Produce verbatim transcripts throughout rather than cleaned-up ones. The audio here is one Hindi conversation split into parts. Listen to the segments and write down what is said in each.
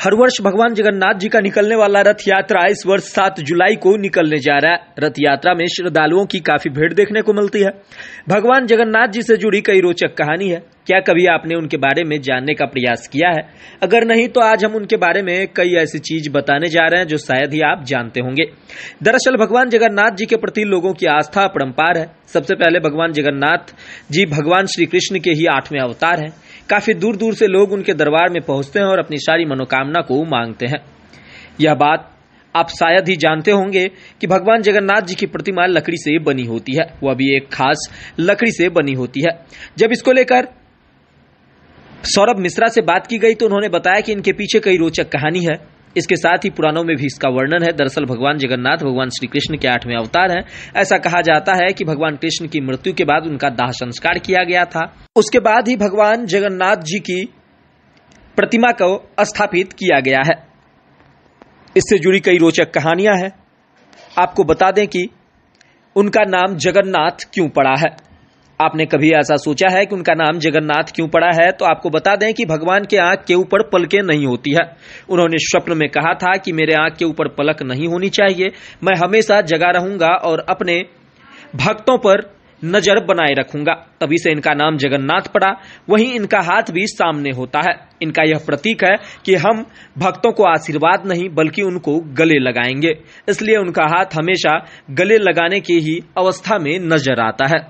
हर वर्ष भगवान जगन्नाथ जी का निकलने वाला रथ यात्रा इस वर्ष सात जुलाई को निकलने जा रहा है। रथ यात्रा में श्रद्धालुओं की काफी भीड़ देखने को मिलती है। भगवान जगन्नाथ जी से जुड़ी कई रोचक कहानी है। क्या कभी आपने उनके बारे में जानने का प्रयास किया है? अगर नहीं तो आज हम उनके बारे में कई ऐसी चीज बताने जा रहे हैं जो शायद ही आप जानते होंगे। दरअसल भगवान जगन्नाथ जी के प्रति लोगों की आस्था अपरंपार है। सबसे पहले भगवान जगन्नाथ जी भगवान श्री कृष्ण के ही आठवें अवतार हैं। काफी दूर दूर से लोग उनके दरबार में पहुंचते हैं और अपनी सारी मनोकामना को मांगते हैं। यह बात आप शायद ही जानते होंगे कि भगवान जगन्नाथ जी की प्रतिमा लकड़ी से बनी होती है, वह भी एक खास लकड़ी से बनी होती है। जब इसको लेकर सौरभ मिश्रा से बात की गई तो उन्होंने बताया कि इनके पीछे कई रोचक कहानी है। इसके साथ ही पुराणों में भी इसका वर्णन है। दरअसल भगवान जगन्नाथ भगवान श्री कृष्ण के आठवें अवतार हैं। ऐसा कहा जाता है कि भगवान कृष्ण की मृत्यु के बाद उनका दाह संस्कार किया गया था। उसके बाद ही भगवान जगन्नाथ जी की प्रतिमा को स्थापित किया गया है। इससे जुड़ी कई रोचक कहानियां हैं। आपको बता दें कि उनका नाम जगन्नाथ क्यों पड़ा है। आपने कभी ऐसा सोचा है कि उनका नाम जगन्नाथ क्यों पड़ा है? तो आपको बता दें कि भगवान के आंख के ऊपर पलकें नहीं होती है। उन्होंने स्वप्न में कहा था कि मेरे आंख के ऊपर पलक नहीं होनी चाहिए, मैं हमेशा जगा रहूंगा और अपने भक्तों पर नजर बनाए रखूंगा। तभी से इनका नाम जगन्नाथ पड़ा। वहीं इनका हाथ भी सामने होता है। इनका यह प्रतीक है कि हम भक्तों को आशीर्वाद नहीं बल्कि उनको गले लगाएंगे, इसलिए उनका हाथ हमेशा गले लगाने की ही अवस्था में नजर आता है।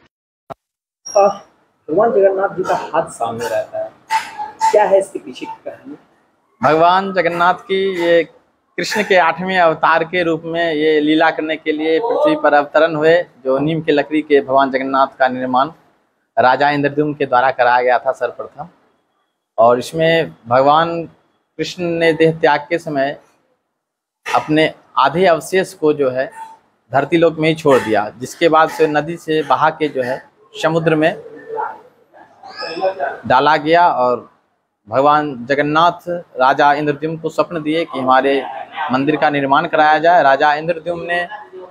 भगवान जगन्नाथ जी का हाथ सामने रहता है, क्या है इसके पीछे की कहानी? भगवान जगन्नाथ की ये कृष्ण के आठवें अवतार के रूप में ये लीला करने के लिए पृथ्वी पर अवतरण हुए। जो नीम के लकड़ी के भगवान जगन्नाथ का निर्माण राजा इंद्रद्युम्न के द्वारा कराया गया था सर्वप्रथम। और इसमें भगवान कृष्ण ने देह त्याग के समय अपने आधे अवशेष को जो है धरती लोक में ही छोड़ दिया, जिसके बाद से नदी से बहा के जो है समुद्र में डाला गया। और भगवान जगन्नाथ राजा इंद्रद्युम्न को स्वप्न दिए कि हमारे मंदिर का निर्माण कराया जाए। राजा इंद्रद्युम्न ने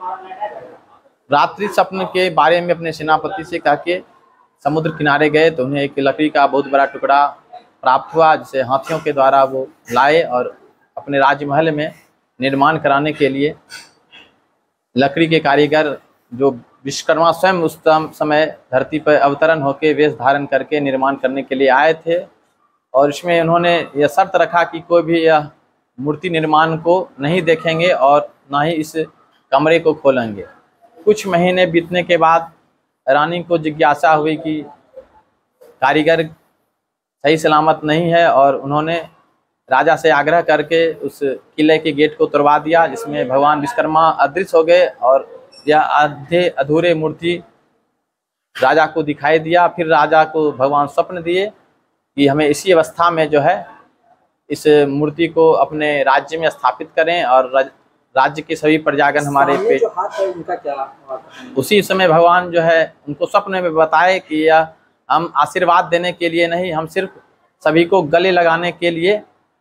रात्रि स्वप्न के बारे में अपने सेनापति से कह के समुद्र किनारे गए तो उन्हें एक लकड़ी का बहुत बड़ा टुकड़ा प्राप्त हुआ, जिसे हाथियों के द्वारा वो लाए और अपने राजमहल में निर्माण कराने के लिए लकड़ी के कारीगर जो विश्वकर्मा स्वयं उस समय धरती पर अवतरण होकर वेश धारण करके निर्माण करने के लिए आए थे। और इसमें उन्होंने यह शर्त रखा कि कोई भी यह मूर्ति निर्माण को नहीं देखेंगे और ना ही इस कमरे को खोलेंगे। कुछ महीने बीतने के बाद रानी को जिज्ञासा हुई कि कारीगर सही सलामत नहीं है, और उन्होंने राजा से आग्रह करके उस किले के गेट को तोड़वा दिया, जिसमें भगवान विश्वकर्मा अदृश्य हो गए और यह आधे अधूरे मूर्ति राजा को दिखाई दिया। फिर राजा को भगवान स्वप्न दिए कि हमें इसी अवस्था में जो है इस मूर्ति को अपने राज्य में स्थापित करें और राज्य के सभी प्रजागण हमारे पे। जो हाथ है उनका क्या? उसी समय भगवान जो है उनको स्वप्न में बताए कि यह हम आशीर्वाद देने के लिए नहीं, हम सिर्फ सभी को गले लगाने के लिए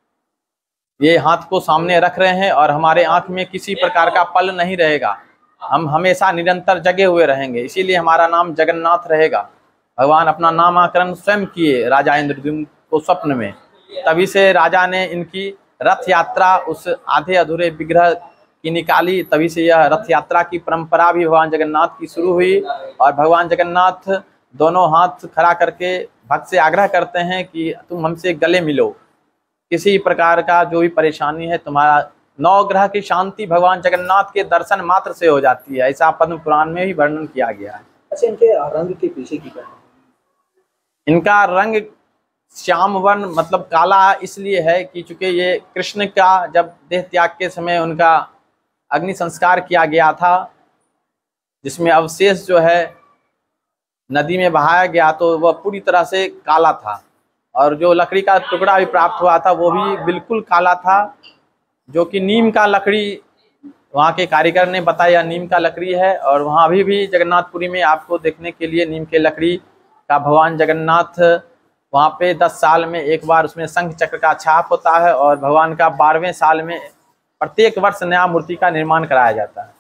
ये हाथ को सामने रख रहे हैं और हमारे आंख में किसी प्रकार का पल नहीं रहेगा, हम हमेशा निरंतर जगे हुए रहेंगे, इसीलिए हमारा नाम जगन्नाथ रहेगा। भगवान अपना नामकरण स्वयं किए राजा इंद्रद्युम्न को स्वप्न में। तभी से राजा ने इनकी रथ यात्रा उस आधे अधूरे विग्रह की निकाली। तभी से यह रथ यात्रा की परंपरा भी भगवान जगन्नाथ की शुरू हुई। और भगवान जगन्नाथ दोनों हाथ खड़ा करके भक्त से आग्रह करते हैं कि तुम हमसे गले मिलो, किसी प्रकार का जो भी परेशानी है तुम्हारा नौ ग्रह की शांति भगवान जगन्नाथ के दर्शन मात्र से हो जाती है, ऐसा पद्म पुराण में भी वर्णन किया गया है। अच्छा, इनके रंग के पीछे की कहानी? इनका रंग श्याम वर्ण मतलब काला इसलिए है कि चूंकि ये कृष्ण का जब देह त्याग के समय उनका अग्नि संस्कार किया गया था, जिसमें अवशेष जो है नदी में बहाया गया, तो वह पूरी तरह से काला था। और जो लकड़ी का टुकड़ा भी प्राप्त हुआ था वो भी बिल्कुल काला था, जो कि नीम का लकड़ी वहाँ के कारीगर ने बताया नीम का लकड़ी है। और वहाँ अभी भी जगन्नाथपुरी में आपको देखने के लिए नीम के लकड़ी का भगवान जगन्नाथ वहाँ पे दस साल में एक बार उसमें शंख चक्र का छाप होता है। और भगवान का बारहवें साल में प्रत्येक वर्ष नया मूर्ति का निर्माण कराया जाता है।